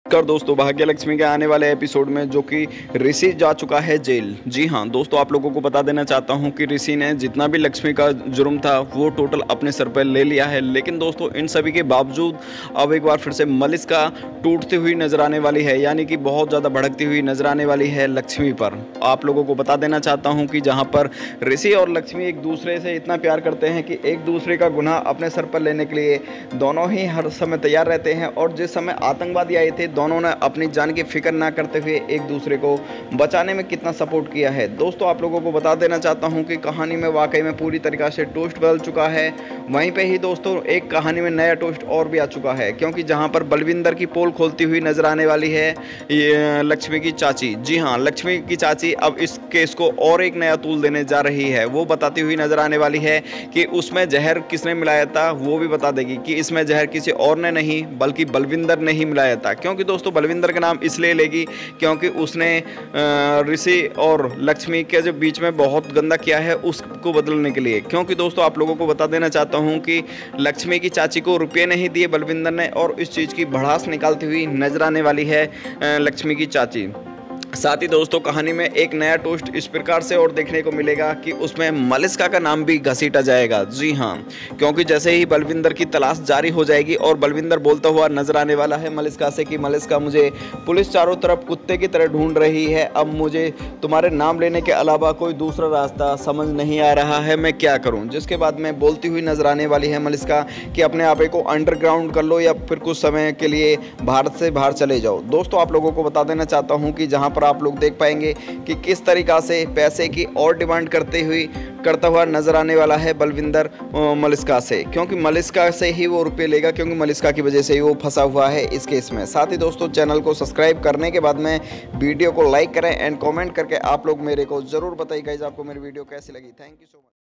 कर दोस्तों, भाग्य लक्ष्मी के आने वाले एपिसोड में जो कि ऋषि जा चुका है जेल। जी हाँ दोस्तों, आप लोगों को बता देना चाहता हूँ कि ऋषि ने जितना भी लक्ष्मी का जुर्म था वो टोटल अपने सर पर ले लिया है। लेकिन दोस्तों इन सभी के बावजूद अब एक बार फिर से मलिष्का टूटती हुई नजर आने वाली है, यानी कि बहुत ज़्यादा भड़कती हुई नजर आने वाली है लक्ष्मी पर। आप लोगों को बता देना चाहता हूँ कि जहाँ पर ऋषि और लक्ष्मी एक दूसरे से इतना प्यार करते हैं कि एक दूसरे का गुनाह अपने सर पर लेने के लिए दोनों ही हर समय तैयार रहते हैं। और जिस समय आतंकवादी आए थे, दोनों ने अपनी जान की फिक्र ना करते हुए एक दूसरे को बचाने में कितना सपोर्ट किया है। दोस्तों आप लोगों को बता देना चाहता हूं कि कहानी में वाकई में पूरी तरीक़ा से ट्विस्ट बदल चुका है। वहीं पे ही दोस्तों एक कहानी में नया ट्विस्ट और भी आ चुका है, क्योंकि जहां पर बलविंदर की पोल खोलती हुई नजर आने वाली है ये लक्ष्मी की चाची। जी हाँ, लक्ष्मी की चाची अब इस केस को और एक नया तूल देने जा रही है। वो बताती हुई नजर आने वाली है कि उसमें जहर किसने मिलाया था, वो भी बता देगी कि इसमें जहर किसी और ने नहीं बल्कि बलविंदर ने ही मिलाया था। क्योंकि दोस्तों बलविंदर का नाम इसलिए लेगी क्योंकि उसने ऋषि और लक्ष्मी के जो बीच में बहुत गंदा किया है उसको बदलने के लिए। क्योंकि दोस्तों आप लोगों को बता देना चाहता हूं कि लक्ष्मी की चाची को रुपये नहीं दिए बलविंदर ने, और इस चीज़ की भड़ास निकालती हुई नजर आने वाली है लक्ष्मी की चाची। साथ ही दोस्तों कहानी में एक नया ट्विस्ट इस प्रकार से और देखने को मिलेगा कि उसमें मलिष्का का नाम भी घसीटा जाएगा। जी हाँ, क्योंकि जैसे ही बलविंदर की तलाश जारी हो जाएगी और बलविंदर बोलता हुआ नजर आने वाला है मलिष्का से कि मलिष्का, मुझे पुलिस चारों तरफ कुत्ते की तरह ढूंढ रही है, अब मुझे तुम्हारे नाम लेने के अलावा कोई दूसरा रास्ता समझ नहीं आ रहा है, मैं क्या करूँ। जिसके बाद में बोलती हुई नजर आने वाली है मलिष्का कि अपने आप को अंडरग्राउंड कर लो या फिर कुछ समय के लिए भारत से बाहर चले जाओ। दोस्तों आप लोगों को बता देना चाहता हूँ कि जहाँ पर आप लोग देख पाएंगे कि किस तरीका से पैसे की और डिमांड करता हुआ नजर आने वाला है बलविंदर मलिष्का से, क्योंकि मलिष्का से ही वो रुपए लेगा, क्योंकि मलिष्का की वजह से ही वो फंसा हुआ है इस केस में। साथ ही दोस्तों चैनल को सब्सक्राइब करने के बाद में वीडियो को लाइक करें एंड कमेंट करके आप लोग मेरे को जरूर बताइए गाइस आपको मेरी वीडियो कैसी लगी। Thank you so much.